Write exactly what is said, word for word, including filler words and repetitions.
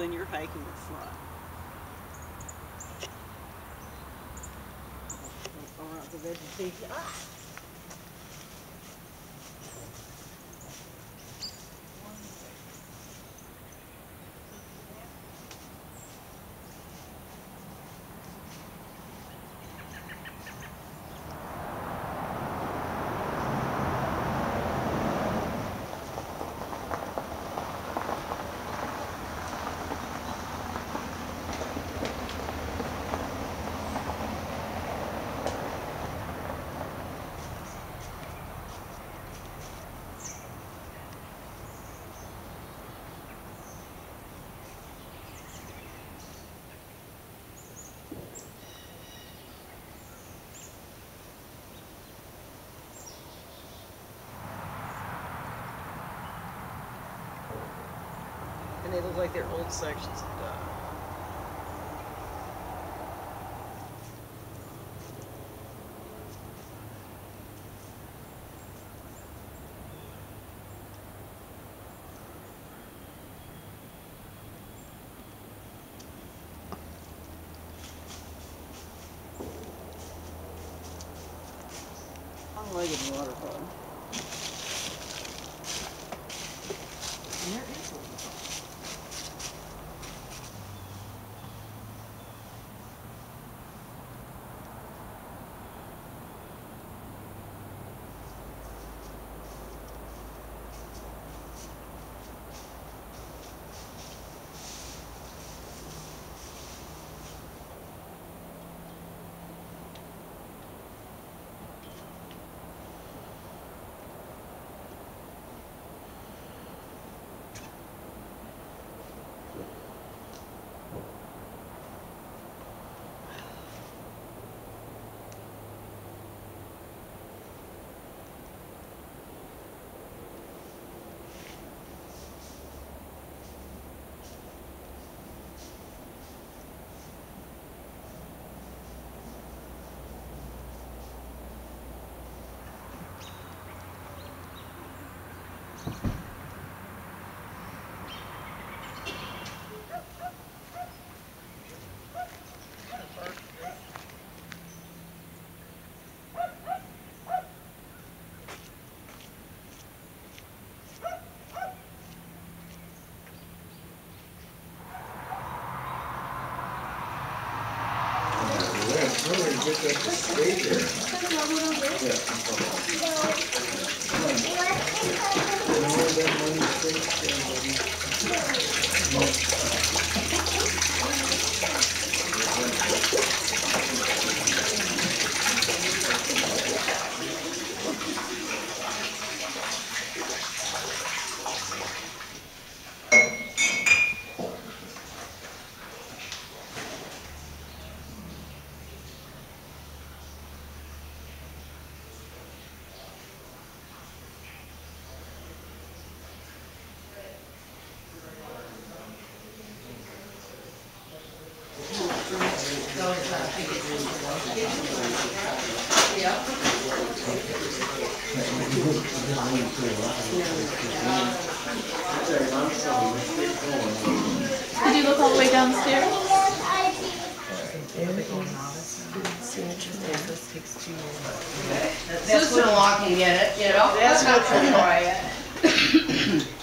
then you're hiking the front. Around the vegetation. Ah! And they look like they're old sections of dog. Long-legged waterfall. And there is a waterfall. Really get that to stay there. Yeah. You know where that money Did you look all the way downstairs? That's when a lock can get it, you know? That's not try it.